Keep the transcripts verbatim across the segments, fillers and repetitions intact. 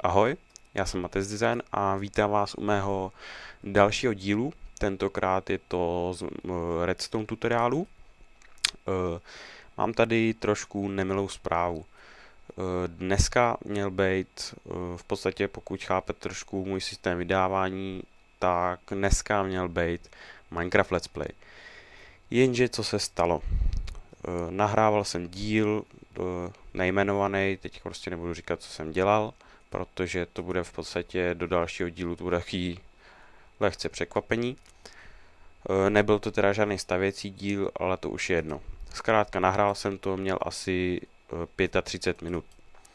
Ahoj, já jsem Matez Design a vítám vás u mého dalšího dílu. Tentokrát je to z Redstone tutoriálu. Mám tady trošku nemilou zprávu. Dneska měl být, v podstatě pokud chápete trošku můj systém vydávání, tak dneska měl být Minecraft Let's Play. Jenže co se stalo? Nahrával jsem díl nejmenovaný, teď prostě nebudu říkat, co jsem dělal, protože to bude v podstatě do dalšího dílu, to bude takový lehce překvapení. Nebyl to teda žádný stavěcí díl, ale to už je jedno. Zkrátka nahrál jsem to, měl asi třicet pět minut.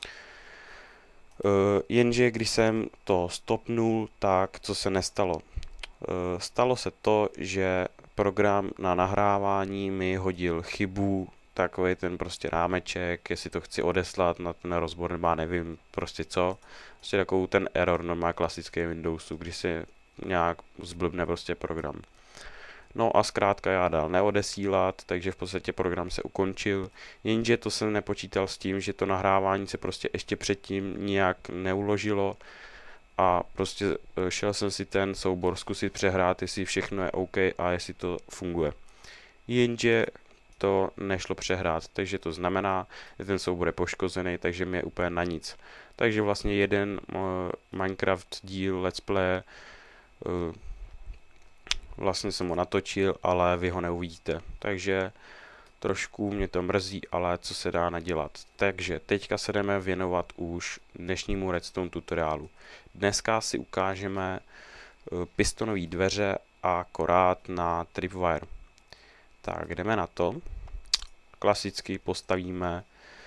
Jenže když jsem to stopnul, tak co se nestalo? Stalo se to, že program na nahrávání mi hodil chybu, takový ten prostě rámeček, jestli to chci odeslat na ten rozbor, nebo nevím prostě co. Prostě takovou ten error normálně klasický Windowsu, když se nějak zblbne prostě program. No a zkrátka já dal neodesílat, takže v podstatě program se ukončil, jenže to jsem nepočítal s tím, že to nahrávání se prostě ještě předtím nijak neuložilo a prostě šel jsem si ten soubor zkusit přehrát, jestli všechno je OK a jestli to funguje. Jenže to nešlo přehrát, takže to znamená, že ten soubor je poškozený, takže mi je úplně na nic. Takže vlastně jeden uh, Minecraft díl Let's Play, uh, vlastně jsem ho natočil, ale vy ho neuvidíte. Takže trošku mě to mrzí, ale co se dá nadělat. Takže teďka se jdeme věnovat už dnešnímu Redstone tutoriálu. Dneska si ukážeme uh, pistonové dveře a korát na tripwire. Tak, jdeme na to. Klasicky postavíme,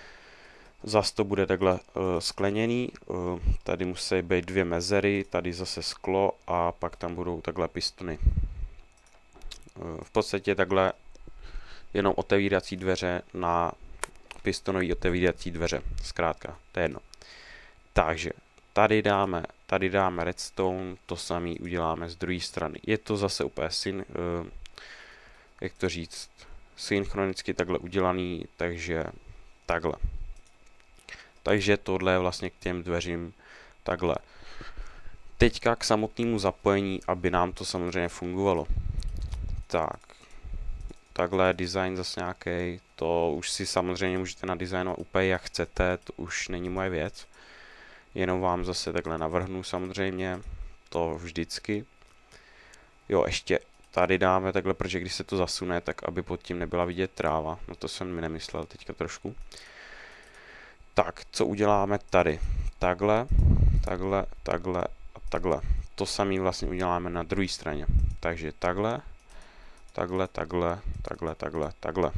zas to bude takhle uh, skleněný, uh, tady musí být dvě mezery, tady zase sklo a pak tam budou takhle pistony. Uh, v podstatě takhle jenom otevírací dveře na pistonové otevírací dveře, zkrátka, to je jedno. Takže tady dáme, tady dáme redstone, to samý uděláme z druhé strany. Je to zase úplně syn, uh, jak to říct, synchronicky takhle udělaný, takže takhle. Takže tohle je vlastně k těm dveřím takhle. Teďka k samotnému zapojení, aby nám to samozřejmě fungovalo. Tak, takhle design zase nějaký, to už si samozřejmě můžete nadizajnovat úplně jak chcete, to už není moje věc. Jenom vám zase takhle navrhnu samozřejmě, to vždycky. Jo, ještě tady dáme takhle, protože když se to zasune, tak aby pod tím nebyla vidět tráva. No to jsem mi nemyslel teďka trošku. Tak, co uděláme tady? Takhle, takhle, takhle a takhle. To samé vlastně uděláme na druhé straně. Takže takhle, takhle, takhle, takhle, takhle, takhle.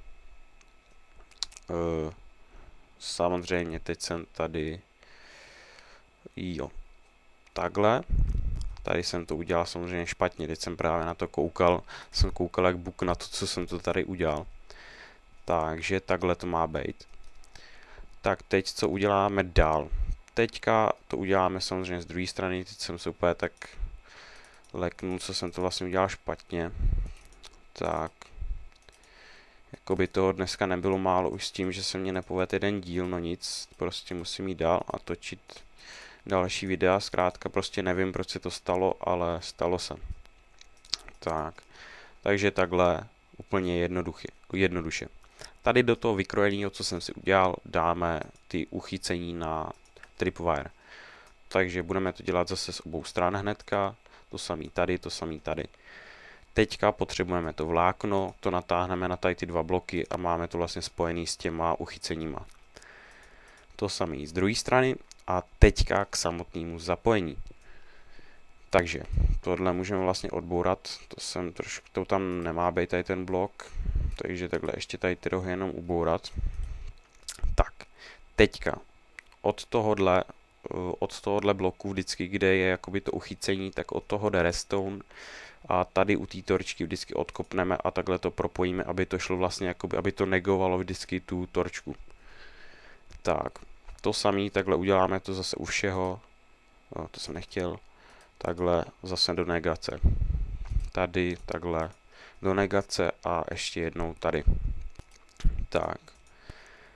E, samozřejmě, teď jsem tady, jo, takhle. Tady jsem to udělal samozřejmě špatně, teď jsem právě na to koukal, jsem koukal jak buk na to, co jsem to tady udělal. Takže takhle to má být. Tak teď co uděláme dál? Teďka to uděláme samozřejmě z druhé strany, teď jsem se úplně tak leknul, co jsem to vlastně udělal špatně. Tak, jakoby toho dneska nebylo málo už s tím, že se mě nepovedl jeden díl, no nic, prostě musím jít dál a točit další videa, zkrátka prostě nevím, proč se to stalo, ale stalo se. Tak, takže takhle úplně jednoduše. jednoduše. Tady do toho vykrojeného, co jsem si udělal, dáme ty uchycení na tripwire. Takže budeme to dělat zase z obou stran hnedka, to samý tady, to samý tady. Teďka potřebujeme to vlákno, to natáhneme na tady ty dva bloky a máme to vlastně spojený s těma uchyceníma. To samý z druhé strany. A teďka k samotnému zapojení. Takže tohle můžeme vlastně odbourat, to jsem trošku, to tam nemá být tady ten blok, takže takhle ještě tady ty rohy jenom ubourat. Tak, teďka od tohohle, od tohohle bloku vždycky, kde je jakoby to uchycení, tak od toho jde redstone a tady u té torčky vždycky odkopneme a takhle to propojíme, aby to šlo vlastně jakoby, aby to negovalo vždycky tu torčku. Tak. To samé, takhle uděláme to zase u všeho, no, to jsem nechtěl, takhle zase do negace, tady, takhle, do negace a ještě jednou tady. Tak,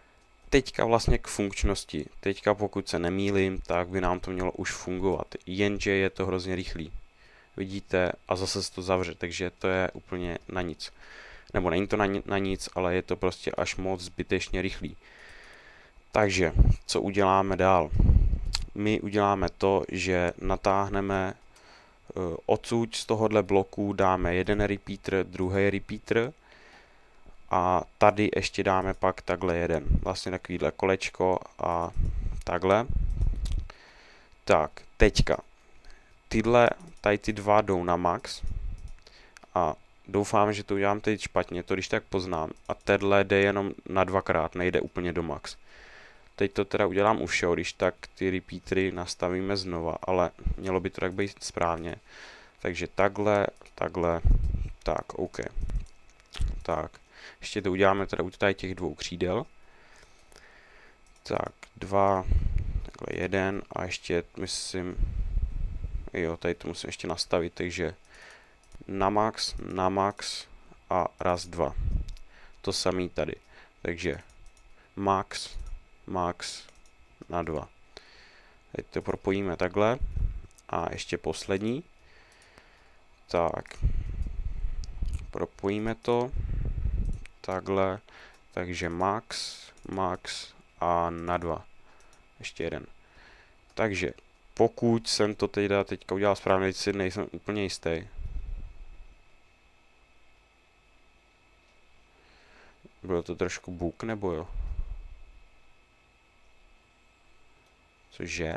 teďka vlastně k funkčnosti. Teďka pokud se nemýlím, tak by nám to mělo už fungovat. Jenže je to hrozně rychlý. Vidíte, a zase se to zavře, takže to je úplně na nic. Nebo není to na, na nic, ale je to prostě až moc zbytečně rychlý. Takže, co uděláme dál? My uděláme to, že natáhneme uh, odsud z tohohle bloku, dáme jeden repeater, druhý repeater a tady ještě dáme pak takhle jeden. Vlastně takovýhle kolečko a takhle. Tak, teďka. Tyhle, tady ty dva jdou na max a doufám, že to udělám teď špatně, to když tak poznám. A tenhle jde jenom na dvakrát, nejde úplně do max. Teď to teda udělám u všeho, když tak ty repeatery nastavíme znova, ale mělo by to tak být správně. Takže takhle, takhle, tak, OK. Tak, ještě to uděláme teda u tady těch dvou křídel. Tak, dva, takhle jeden a ještě, myslím, jo, tady to musím ještě nastavit, takže na max, na max a raz, dva. To samý tady. Takže max, max na dva. Teď to propojíme takhle. A ještě poslední. Tak. Propojíme to. Takhle. Takže max, max a na dva. Ještě jeden. Takže pokud jsem to teda teďka udělal správně, teď si nejsem úplně jistý. Bylo to trošku bug, nebo jo? Cože?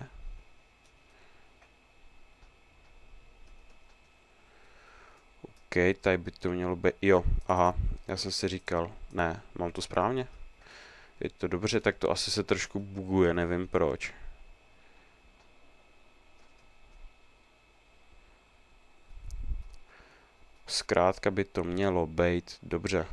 OK, tady by to mělo být... Jo, aha, já jsem si říkal, ne, mám to správně? Je to dobře, tak to asi se trošku buguje, nevím proč. Zkrátka by to mělo být dobře.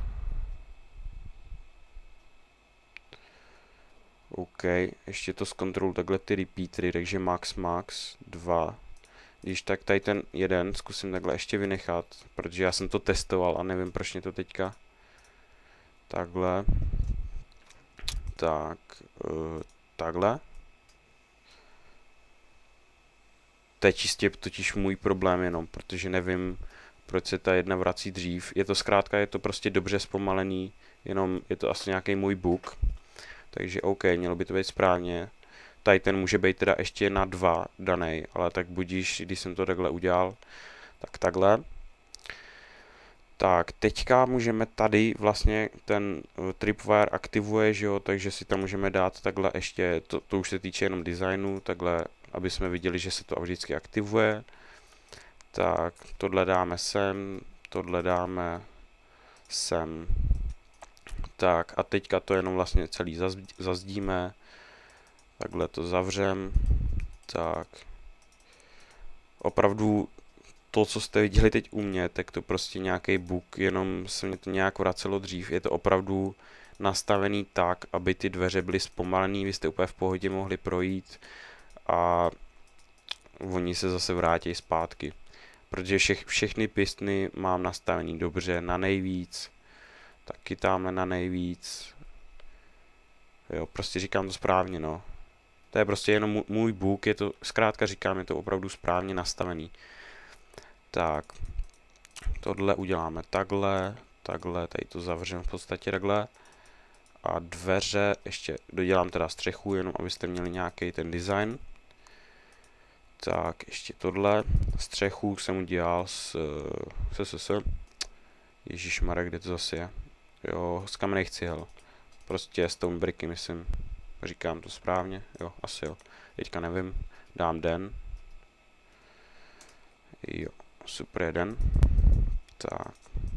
OK, ještě to zkontroluji takhle ty repeatery, takže max, max, dva. Když tak tady ten jeden zkusím takhle ještě vynechat, protože já jsem to testoval a nevím, proč mě to teďka. Takhle. Tak, uh, takhle. To je čistě totiž můj problém jenom, protože nevím, proč se ta jedna vrací dřív. Je to zkrátka, je to prostě dobře zpomalený, jenom je to asi nějaký můj bug. Takže OK, mělo by to být správně. Tady ten může být teda ještě na dva danej, ale tak budíš, když jsem to takhle udělal, tak takhle. Tak, teďka můžeme tady vlastně ten tripwire aktivuje, že jo, takže si tam můžeme dát takhle ještě, to, to už se týče jenom designu, takhle, aby jsme viděli, že se to vždycky aktivuje. Tak, tohle dáme sem, tohle dáme sem. Tak a teďka to jenom vlastně celý zazdíme. Takhle to zavřem. Tak. Opravdu to, co jste viděli teď u mě, tak to prostě nějaký bug, jenom se mě to nějak vracelo dřív. Je to opravdu nastavený tak, aby ty dveře byly zpomalený, vy jste úplně v pohodě mohli projít a oni se zase vrátí zpátky. Protože všech, všechny pistny mám nastavený dobře, na nejvíc. Taky tamhle na nejvíc. Jo, prostě říkám to správně, no. To je prostě jenom můj bůh, je to, zkrátka říkám, je to opravdu správně nastavený. Tak. Tohle uděláme takhle, takhle, tady to zavřeme v podstatě takhle. A dveře, ještě dodělám teda střechu, jenom abyste měli nějaký ten design. Tak, ještě tohle. Střechu jsem udělal s... s, s, s. Ježišmarek, kde to zase je? Jo, z kamenných cihel. Prostě stone bricky, myslím. Říkám to správně? Jo, asi jo. Teďka nevím. Dám den. Jo, super jeden. Tak.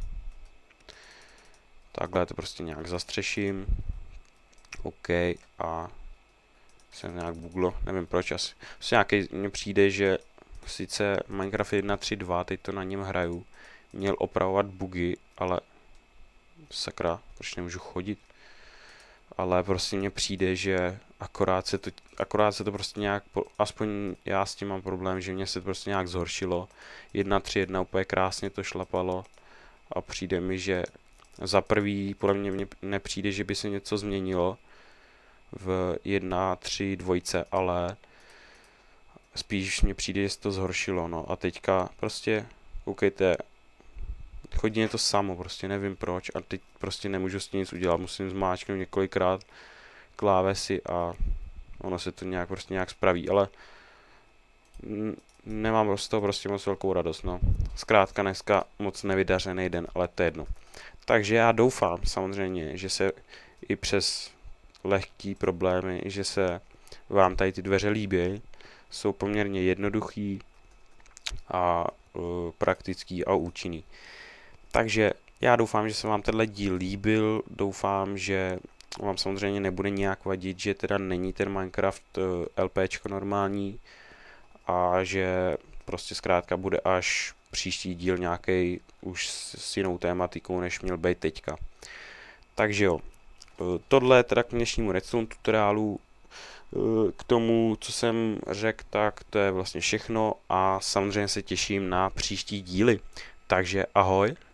Takhle to prostě nějak zastřeším. OK. A jsem nějak buglo. Nevím proč asi. Asi nějaký mně přijde, že sice Minecraft jedna tečka tři tečka dva, teď to na něm hraju, měl opravovat bugy, ale sakra, proč nemůžu chodit? Ale prostě mně přijde, že akorát se to, akorát se to prostě nějak, aspoň já s tím mám problém, že mě se to prostě nějak zhoršilo. jedna tečka tři tečka jedna úplně krásně to šlapalo a přijde mi, že za prvý podle mě, mě nepřijde, že by se něco změnilo v jedna tři dvojce, ale spíš mně přijde, že se to zhoršilo, no a teďka prostě, koukejte, chodí mě to samo, prostě nevím proč a teď prostě nemůžu s tím nic udělat, musím zmáčknout několikrát klávesy a ono se to nějak prostě nějak spraví, ale nemám z toho prostě moc velkou radost, no. Zkrátka dneska moc nevydařený den, ale to je jedno. Takže já doufám samozřejmě, že se i přes lehký problémy, že se vám tady ty dveře líbí, jsou poměrně jednoduchý a uh, praktický a účinný. Takže já doufám, že se vám tenhle díl líbil, doufám, že vám samozřejmě nebude nějak vadit, že teda není ten Minecraft uh, LPčko normální a že prostě zkrátka bude až příští díl nějaký už s, s jinou tématikou, než měl být teďka. Takže jo, tohle teda k dnešnímu redstone tutoriálu, k tomu, co jsem řekl, tak to je vlastně všechno a samozřejmě se těším na příští díly. Takže ahoj.